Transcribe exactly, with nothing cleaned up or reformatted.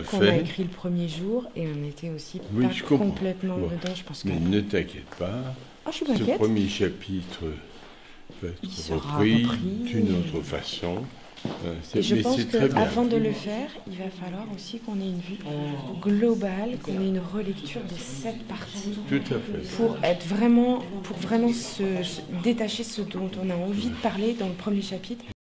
qu'on a écrit le premier jour et on était aussi oui, pas je comprends. complètement Bon. dedans. Je pense que... Mais ne t'inquiète pas, oh, je suis ce m'inquiète. premier chapitre va Il être sera repris, repris. d'une autre façon. Euh, Et je mais pense c'est très bien. qu'avant de le faire, il va falloir aussi qu'on ait une vue globale, qu'on ait une relecture des sept parties. Tout à fait. Pour être vraiment, pour vraiment se, se détacher ce dont on a envie de parler dans le premier chapitre.